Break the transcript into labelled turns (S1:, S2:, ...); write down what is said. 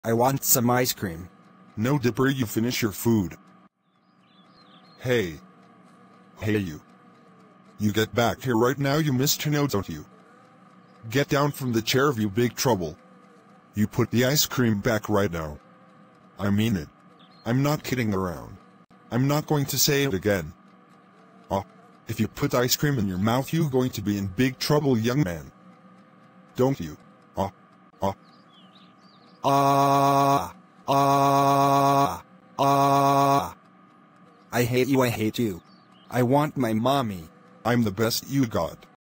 S1: I want some ice cream.
S2: No, Dipper, you finish your food. Hey. Hey, you. You get back here right now, you Mr. No, don't you? Get down from the chair, you big trouble. You put the ice cream back right now. I mean it. I'm not kidding around. I'm not going to say it again. If you put ice cream in your mouth, you're going to be in big trouble, young man. Don't you?
S1: I hate you, I hate you. I want my mommy.
S2: I'm the best you got.